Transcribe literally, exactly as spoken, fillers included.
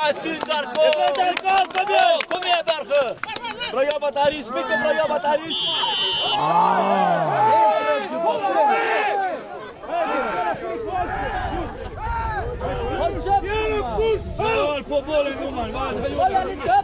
Assim, Darko! Darko, come here! Come here, Darko! Proia Bataris, pică Proia Bataris! Gol, po bole, Numan!